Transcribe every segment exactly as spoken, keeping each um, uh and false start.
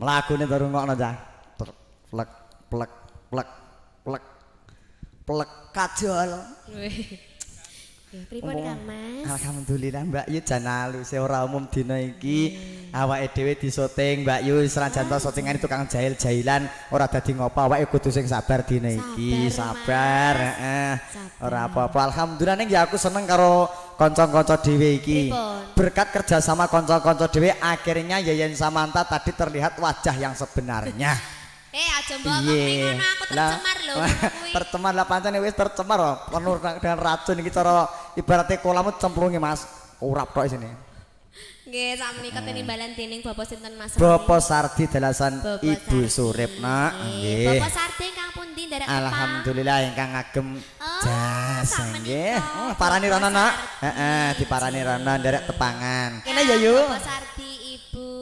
Mlakune to rungokno cah. Plek plek plek plek plek kajol. Ya pripun Kang Mas? Alhamdulillah Mbak Yu jan alus ora umum dina iki. Awake dhewe disoting Mbak Yu senajan to sotingan tukang jahil-jahilan ora dadi ngopo awake kudu sing sabar dina iki. Sabar, heeh. Ora apa-apa. Alhamdulillah ning ya aku seneng karo kanca-kanca dhewe iki. Berkat kerja sama kanca-kanca dhewe akhirnya Yayan Samanta tadi terlihat wajah yang sebenarnya. Eh aja mbok ngomong ngono aku tercemar lho. Tercemar lah pancen wis tercemar loh. Penuh dengan racun iki cara ibaratnya kolammu cemplungi Mas. Urap tok isine. Nggih, sakmenika tinimbalan dening Bapak sinten Mas? Bapak Sardi dalasan Ibu Suripna. Nggih. Bapak Sardi ingkang pundi nderek Pak? Alhamdulillah ingkang ngagem jas nggih. Oh, parani rono nak. Heeh, diparani rono nderek tepangan. Kene ya Yu. Bapak Sardi Ibu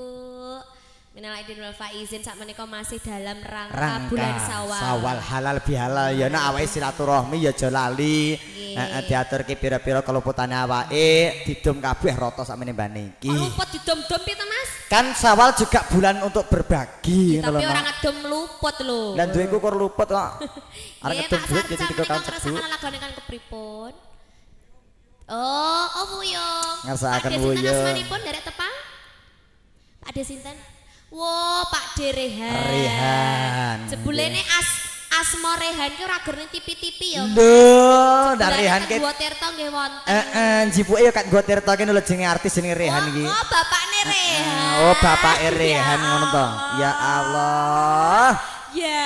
Minal aidin wal faizin sak menika masih dalam rangka, rangka bulan Sawal. Sawal halal bihalal ya nek awake silaturahmi ya aja lali. Heeh diaturke pira-pira keluputane awake, didom kabeh rata sak menembane iki. Luput didom-dom piye to Mas? Kan Sawal juga bulan untuk berbagi ngono lho. Tapi ora ngedom luput lho. Lah duweku kok luput kok. Arek ngedom duit jadi tiga kali cebu. Lagone kan kepripun? Oh, oh Wuyung. Ngersakaken Wuyung. Ada sinten asmanipun derek tepang? Ada sinten? Wo, Pak De Rehan. Rehan. Jebulene as asma Rehan ki ora ger ning tipi-tipi ya. Lho, ndak Rehan ki. Nggo Tirta nggih wonten. Heeh, jipuke ya kan nggo Tirta ki lho jenenge artis jenenge Rehan iki. Oh, bapakne Rehan. Oh, bapake Rehan ngono to. Ya Allah. Ya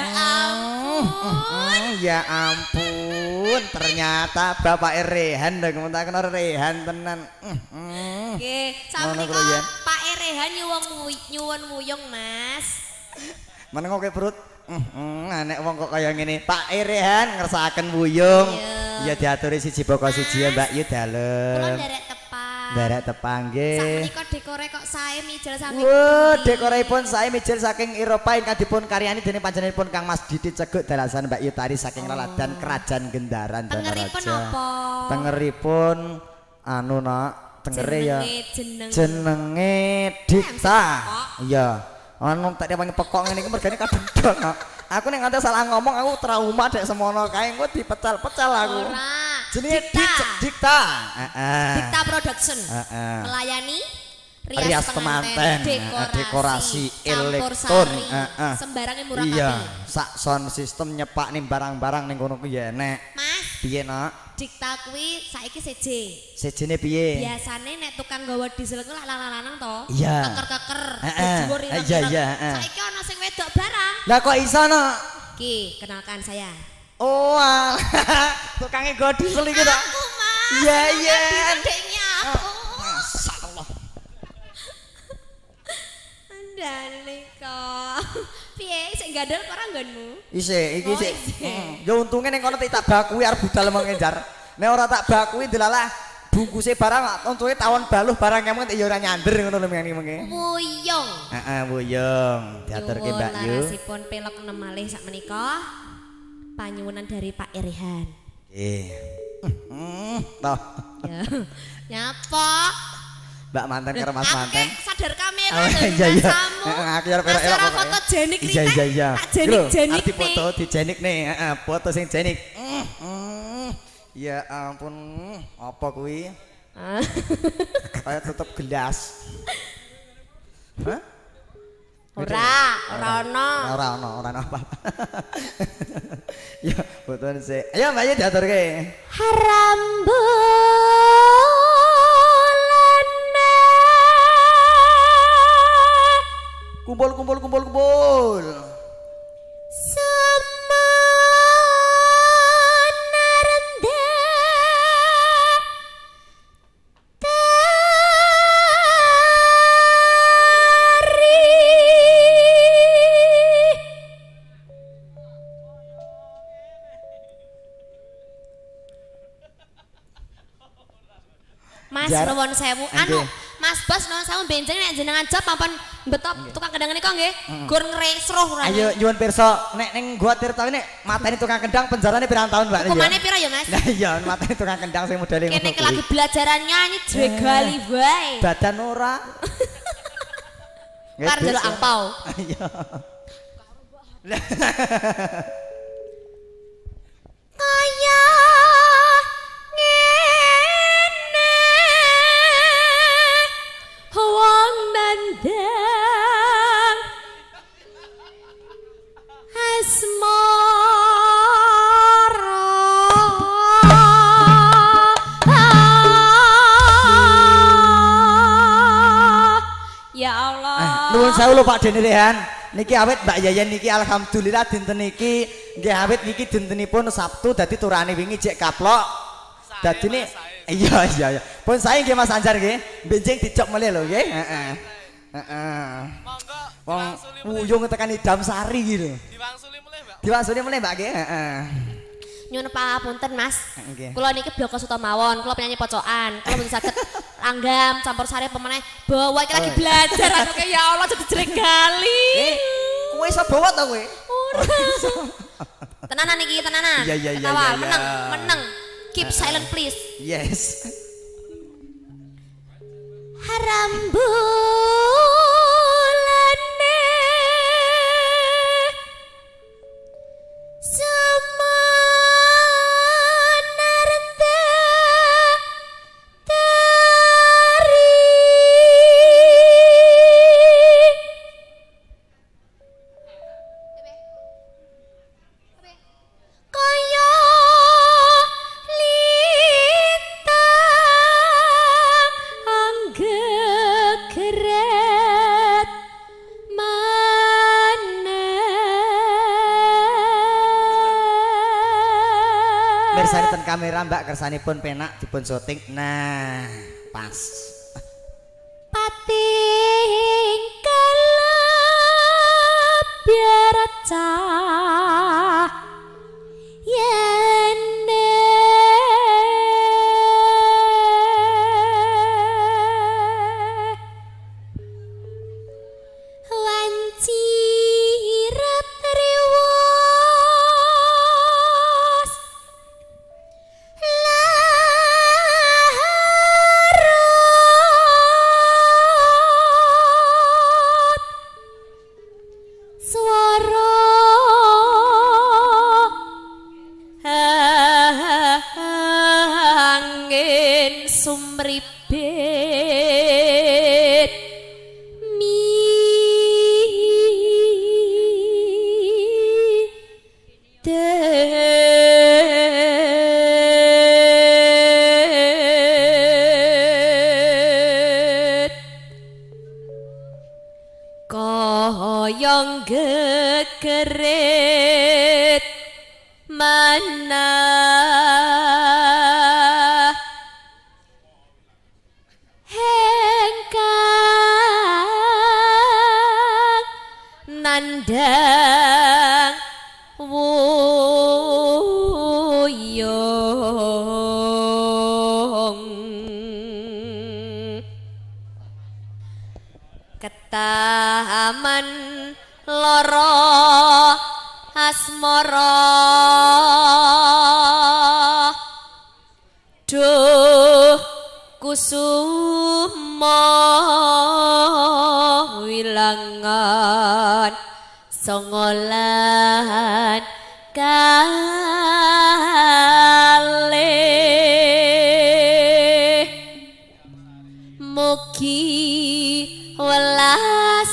ampun. Ya ampun, ternyata bapake Rehan lho ngomontaken Rehan tenan. Nggih, sakmenika Pak Rehan nyuwun nyuwun wuyung Mas. Meneng kowe perut. Heeh, nek wong kok kaya ngene, Pak Rehan ngersakaken wuyung. Ya diaturi siji pokok siji ya Mbak Yu dalem. Kula nderek tepang. Nderek tepang nggih. Sakmenika dekore kok sae mijil saking. Wah, dekoripun sae mijil saking Eropa ingkang dipun karyani dening panjenenganipun Kang Mas Didi Ceguk dalasan Mbak Yu Tari saking Laladan Kerajaan Gendaran Danaraja. Tengeripun apa? Tengeripun anu nak tengere ya jenenge jenenge Dikta. Iya. Anu tak dipanggil pekok ngene iki mergane kadendon. Aku nek nganti salah ngomong aku trauma dek semono kae engko dipecal-pecal aku. Ora. Jenenge Dikta. Heeh. Dikta Production. Heeh. Melayani rias, rias temanten, dekorasi, dekorasi elektron, heeh. Sembarangnya murah kabeh. Iya, sak sound system nyepak nih barang-barang ning kono ku ya enek. Mas, piye nak? Dikta kuwi saiki C J. C J-ne piye? Biasane nek tukang gawa diesel ku lak lanang-lanang to. Iya. Keker-keker, dhuwur ireng. Iya iya, heeh. Saiki ana sing wedok barang. Lah kok iso nak? Ki, kenalkan saya. Oh, tukangnya gawa diesel iki to. Aku, Mas. Iya iya. Adiknya aku. Masyaallah. Dalika. Piye sik gandel ora nggonmu? Isih, iki sik. Ya untunge ning kono tak bakui arep budal mengejar. Nek ora tak bakui delalah bungkuse barang untuke tawon baluh barang kemeng ya ora nyander ngono lho mengi-mengi. Wuyung. Heeh, wuyung. Diaturke Mbak Yu. Larasipun pelok enem malih sakmenika. Panyuwunan dari Pak Rehan. Nggih. Heeh, toh. Ya. Nyapa? Mbak manten karo Mas manten. Sadar kamera lho. Iya iya. Aku arep elok-elok kok. Foto jenik Iya iya iya. Tak jenik-jenik. Arti foto di jenik nih, heeh, foto sing jenik. Ya ampun, apa kuwi? Kayak tutup gelas. Hah? Ora, ora ono. Ora ono, ora ono apa. Ya, fotoan sik. Ayo Mbak Yu diaturke. Harambu kumpul kumpul kumpul kumpul semana rendah tari Mas nuwun sewu anu Mas Bos nuwun sewu benjing nek jenengan job pampun beto tukang kendang niku nggih gur ngresruh ora. Ayo nyuwun pirsa nek ning gua Tirta ini mateni tukang kendang penjarane pirang tahun Mbak ya. Hukumane pira ya Mas? Nah iya mateni tukang kendang sing modele ngono. Kene iki lagi belajaran nyanyi jegali wae. Badan ora. Kar njaluk angpau. Iya. Kaya ngene wong nandang asmara ya Allah. Nuwun sewu lho Pak Dene Rehan. Niki awet Mbak Yayan niki alhamdulillah dinten niki nggih awet niki dintenipun Sabtu dadi turane wingi jek kaplok. Dadine iya iya iya. Pun saya nggih Mas Anjar nggih. Benjing dijok melih lho nggih. Heeh. Heeh. Monggo. Wong wuyung tekan Idam Sari gitu. Diwangsuli mulih, Mbak. Diwangsuli mulih Mbak nggih. Heeh. Nyuwun pangapunten Mas. Nggih. Kula niki bloko suta mawon, kula penyanyi pocokan. Kula mboten saged langgam campur sari pemeneh. Bawa iki lagi belajar aku kayak ya Allah jadi jelek kali. Eh, kowe iso bawa ta kowe? Ora. Tenanan iki, tenanan. Iya, iya, iya, Ketawa, iya, iya. meneng, meneng. Keep silent please. Yes. Harambulane semanarta dari kaya lintang anggegeret maneh. Mirsani ten kamera Mbak kersanipun penak dipun syuting. Nah, pas. Pating kelep biar cah yene wanci retriwas larut swara angin sumribit midet koyong gegerit mana hengkang nandang wuyung ketaman loro asmara duh kusuma wilangan songolan kalih mugi welas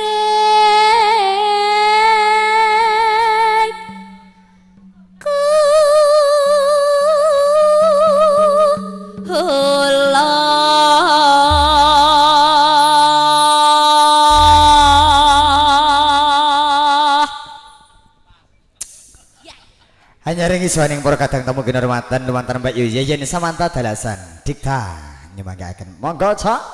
mareng kula Hanya ringi suaning para kadang tamu kinurmatan lumantar Mbak Yu Yayan samanta dalasan dikta nyemanggaken. Monggo Cok.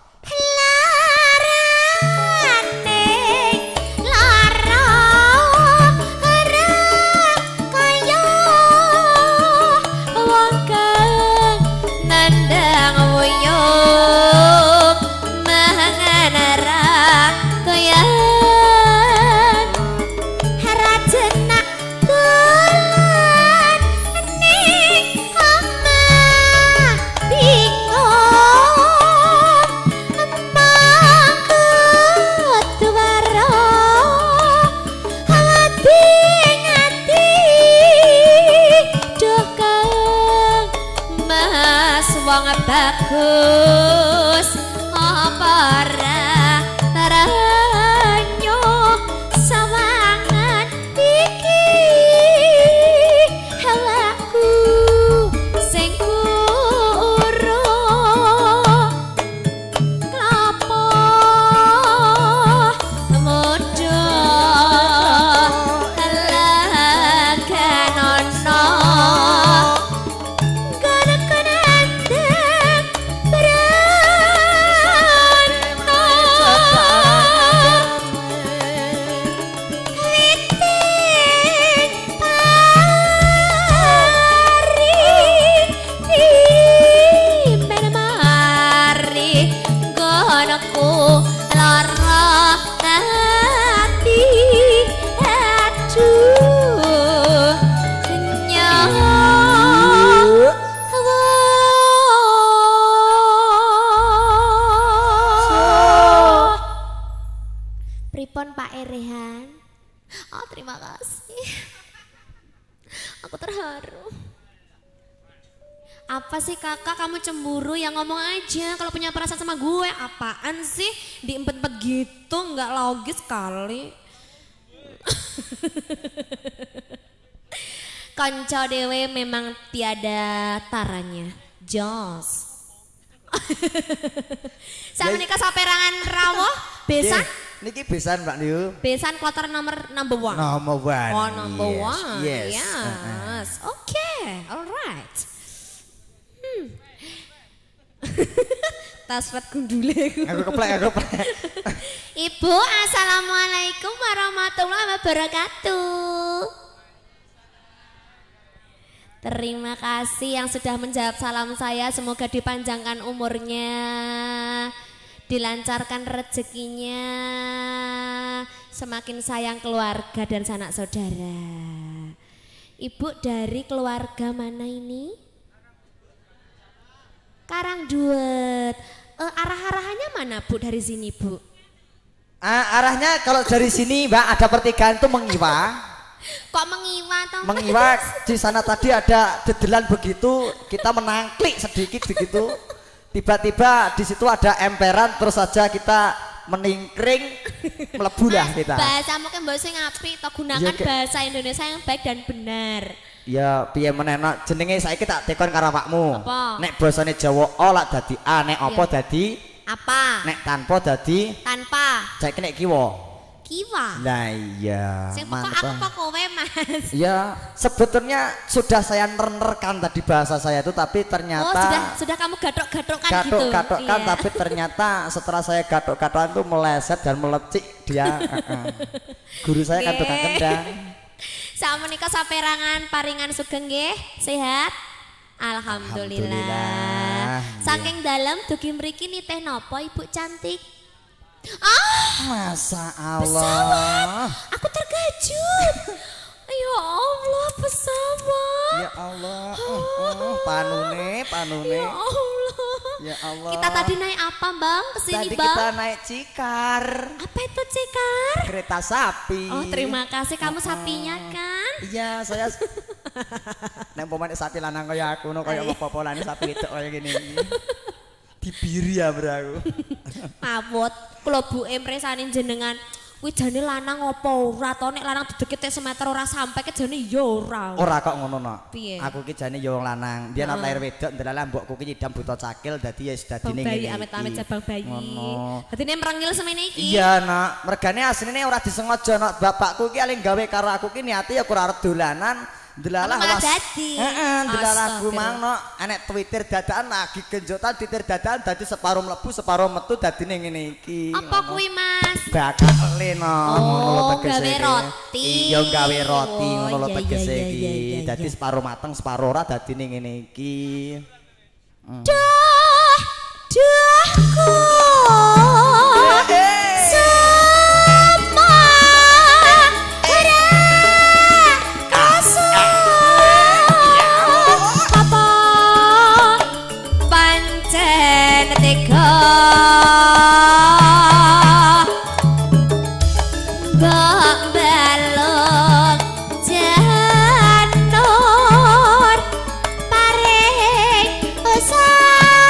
Laraning lara ora kaya wong kang nandang wuyung manganara kaya rajenak dolan ning omah bingung bagus apa ora taranyo sawangan iki helaku sing kuro klapa modho laganono Pripun Pak Erehan? Oh terima kasih. Aku terharu. Apa sih kakak kamu cemburu ya ngomong aja kalau punya perasaan sama gue. Apaan sih diempet-empet gitu nggak logis kali. Konco dewe memang tiada taranya. Jos. Saya menikah saperangan rawuh besan. Niki besan Mbak Niu. Besan kloter nomor number one. Number one. Oh number yes. one. Yes. Yes. Uh-uh. Oke, okay. Alright. Hmm. Taswat gundule. Aku keplek, aku keplek. Ibu, assalamualaikum warahmatullahi wabarakatuh. Terima kasih yang sudah menjawab salam saya. Semoga dipanjangkan umurnya, dilancarkan rezekinya, semakin sayang keluarga dan sanak saudara. Ibu dari keluarga mana ini? Karangduet. Uh, arah-arahannya mana Bu dari sini Bu? Ah, arahnya kalau dari sini Mbak ada pertigaan itu mengiwa. Kok mengiwa toh? Mengiwa di sana tadi ada dedelan begitu, kita menangklik sedikit begitu. Tiba-tiba di situ ada emperan, terus saja kita meningkring, melebu lah kita. Bahasa mungkin bahasa yang apik, toh gunakan ya, bahasa Indonesia yang baik dan benar. Ya piye menena jenenge saiki tak tekon karo awakmu. Apa? Nek basane Jawa O lak dadi A, nek apa ya. Dadi apa? Nek tanpa dadi tanpa. Saiki nek kiwa. Kiwa. Nah iya. Sing pokok aku kok kowe Mas. Ya, sebetulnya sudah saya nerkan tadi bahasa saya itu tapi ternyata oh, sudah sudah kamu gatok-gatokkan gitu. Gatok-gatokkan iya. Tapi ternyata setelah saya gatok-gatokan itu meleset dan melecik dia. Guru saya kan tukang kendang. Sama menika saperangan paringan sugeng nggih, sehat? Alhamdulillah. Alhamdulillah. Saking dalam dugi mriki nitih napa Ibu cantik? Ah, masa Allah. Pesawat. Aku terkejut. Ya Allah, pesawat. Ya Allah. Oh, oh, panune, panune. Ya Allah. Ya Allah. Kita tadi naik apa, Bang? Kesini, tadi Bang. Kita naik cikar. Apa itu cikar? Kereta sapi. Oh, terima kasih kamu oh. sapinya kan? Iya, saya. Nek pemain sapi lanang kaya aku, no kaya apa-apa sapi itu kaya gini. Dibiri ya bro. Mawut, kula buke mresani jenengan kuwi jane lanang apa ora to nek lanang didekite semeter ora sampe ke jane ya ora. Ora kok ngono no. Piye? Aku ki jane ya wong lanang. Biyen ana lahir wedok ndelalah mbokku ki nyidam buta cakil dadi ya dadine ngene iki. Bayi amit-amit jabang bayi. Ngono. Dadine merengil semene iki. Iya nak, mergane asline ora disengaja nak bapakku ki aling gawe karo aku ki niate ya ora arep dolanan. Delalah was. Heeh, delalah aku mangno enek Twitter dadakan lagi genjotan Twitter dadakan dadi separuh mlebu separuh metu dadine ngene iki. Apa kuwi Mas? Bakal leno ngono lho tegese. Gawe roti. Iya gawe roti ngono lho tegese iki. Dadi separuh mateng separuh ora dadine ngene iki. Dah, dahku. Janur paring usah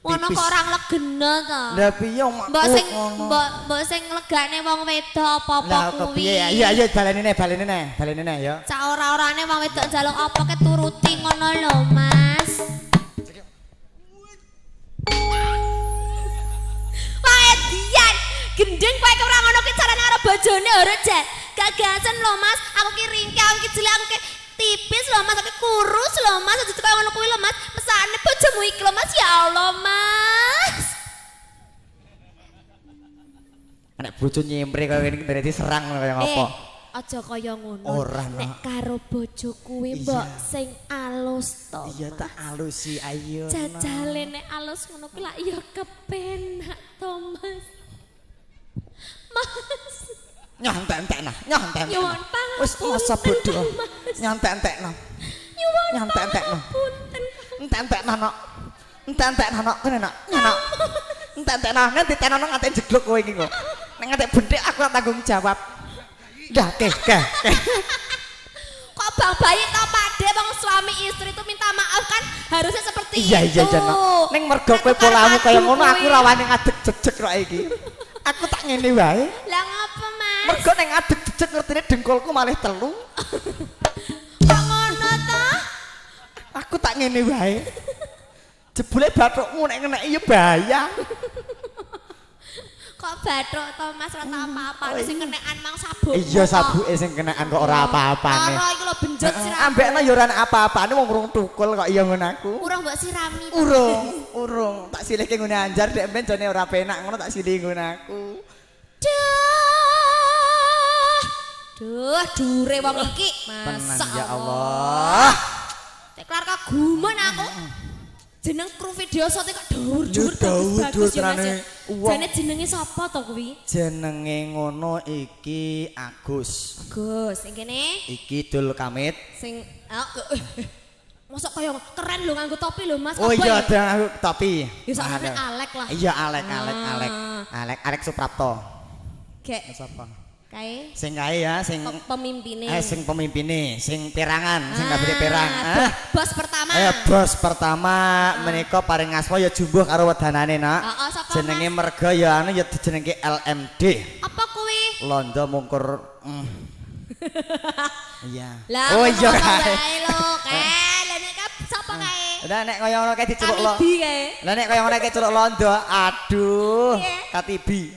Ngono kok ora legena to. Lah piye mbok sing mbok mbok sing legane wong wedok apa-apa kuwi. Lah kepiye? Iya iya baleni ne, baleni ne, baleni ne ya. Cak ora-orane wong wedok njaluk apa ke turuti ngono lho, Mas. Wae dian, gendeng kowe ora ngono ki carane karo bojone ora, Jek. Gagasan lho, Mas. Aku ki ringke, aku ki cilik, aku ki tipis lho, Mas. Aku kurus lho, Mas. Aja kaya ngono kuwi lho, Mas. Mesane bojomu iki lho, Mas. Ya Allah, Mas. Nek bojo nyemre kaya ngene iki dadi serang kaya ngopo? Eh, aja kaya ngono. Ora, nek karo bojo kuwi mbok sing alus to. Iya tak alus sih, ayo. Jajale nek alus ngono kuwi lak ya kepenak to, Mas. Mas. Nyantek-entekna, nyantek. Nyuwun pangapunten. Wis masa bodho. Nyantek-entekna. Nyuwun nyantek-entekna. Punten. Entek-entekna nok. Entek-entekna nok kene nok. Nok. Entek-entekna nganti tenono nganti jegluk kowe iki kok. Nek nganti bendik aku tanggung jawab. Dah keh keh. Kok bang bayi tau pade bang suami istri itu minta maaf kan harusnya seperti iya, itu. Iya iya iya. Ning mergo kowe polamu kaya ngono aku ra wani ngadeg jejeg kok iki. Aku tak ngene wae. Lah ngapa, Mas? Mergo ning ngadeg jejeg ngertine dengkulku malih telu. Kok ngono ta? Aku tak ngene wae. Jebule bathukmu nek ngeneki ya bahaya. Kok bathuk to, Mas, ora tau apa-apane sing kenekan mang sabuk. Iya sabuke sing kenekan kok ora apa-apane. Ora iki lho benjot siramu. Ambekno ya ora apa-apane wong urung tukul kok iya ngono aku. Urung mbok sirami. Urung, urung. Tak silihke ngene anjar dek ben jane ora penak ngono tak silih ngono aku. Duh. Duh, dure wong iki. Masa ya Allah. Tek kelar kagumun aku. Jeneng kru video shot kok dhuwur-dhuwur dhuwur terane. Jane jenenge sapa to kuwi? Jenenge ngono iki Agus. Agus, sing kene? Iki Dul Kamit. Sing mosok kaya keren lho nganggo topi lho, Mas. Oh iya, ada topi. Ya sakjane Alek lah. Iya, Alek, Alek, Alek. Alek, Alek Suprapto. Gek. Sapa? Kae. Sing kae ya, sing pemimpine. Eh, sing pemimpine, sing perangan, sing kabeh perang. Ah, bos pertama. Eh, bos pertama menika paring asma ya jumbuh karo wedanane, Nak. Heeh, sapa? Jenenge merga ya anu ya dijenengke L M D. Apa kuwi? Londo mungkur. Iya. Lah, oh iya kae. Lho, kae. Lah nek sapa kae? Lah nek kaya ngono kae diceluk lo. Katibi kae. Lah nek kaya ngono kae celuk Londo. Aduh, Katibi.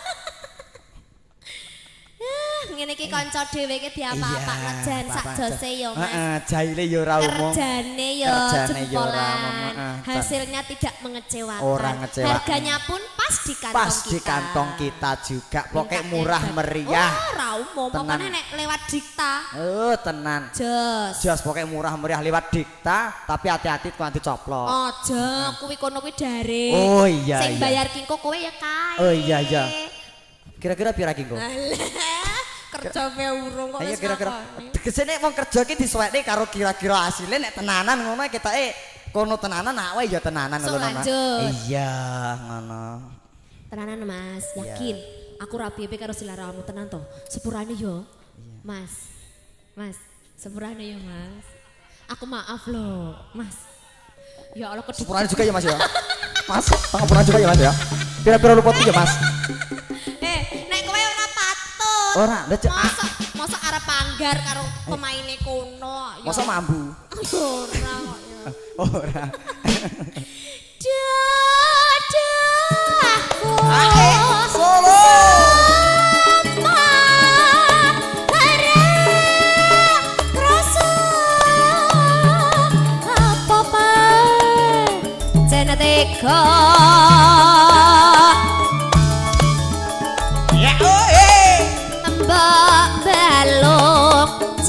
Ngene iki kanca dhewe iki diapa-apakno jan sak jose ya, Mas. Heeh, jaile ya ora umum. Kerjane ya jempolan. Hasilnya tidak mengecewakan. Ora ngecewakan. Harganya pun pas di kantong pas kita. di kantong kita juga. Pokoknya murah meriah. Oh, ora umum. Pokoknya nek lewat dikta. Oh, tenan. Jos. Jos pokoknya murah meriah lewat dikta, tapi hati-hati kuwi coplok. Aja, kuwi kono kuwi daring. Oh iya iya. Sing bayar kingko kowe ya kae. Oh iya iya. Kira-kira pira kingko? Kerja pe urung kok wis kira-kira tegese wong kerja ki disuwekne karo kira-kira asile nek tenanan ngono ketake kono tenanan awake ya tenanan ngono. Iya, ngono. Tenanan Mas, yakin. Aku ra piye karo selaramu tenan to. Sepurane yo. Mas. Mas, sepurane yo, Mas. Aku maaf loh, Mas. Ya Allah kedip. Sepurane juga ya, Mas ya. Mas, pangapunten juga ya, Mas ya. Pira-pira luput ya, Mas. Ora, mosok mosok arep panggar karo pemaine kono. Mosok mambu. Ora kok ya. Ora. Dadahku. Ae, Solo. Apa bae jenateka. Mbak balok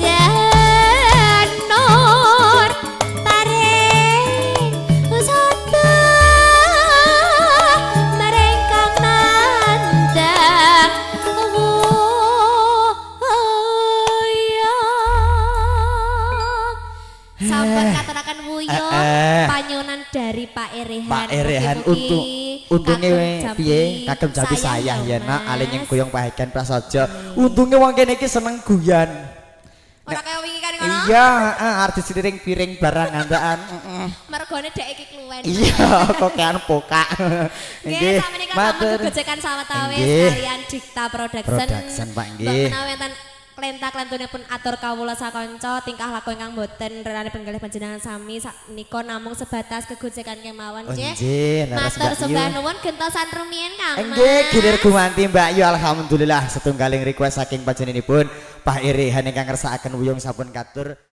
janor taring sanda merengkang nandang wuyong sampun katuraken wuyong panyunan dari Pak Erehan. Pak Erehan untuk untungnya piye kagem jadi saya ya nak ale nyeng goyong pahekan prasaja. Untungnya wong kene iki seneng guyan. Ora kaya wingi kan ngono. Iya, heeh arep disiring piring barang andaan. Mergone dek iki kluwen. Iya, kokean pokak. Nggih, sakmenika pamit gojekan sawetawis kalian Dikta Production. Production Pak nggih. Mbok menawi enten klenta-klentunipun atur kawula sakanca tingkah laku ingkang boten renane penggalih panjenengan sami sakmenika namung sebatas kegojekan kemawon nggih. Nggih, matur sembah nuwun gentosan rumiyin Kang. Nggih, gilir gumanti Mbak Yu alhamdulillah setunggaling request saking panjenenganipun Pak Irihan ingkang ngersakaken wuyung sampun katur.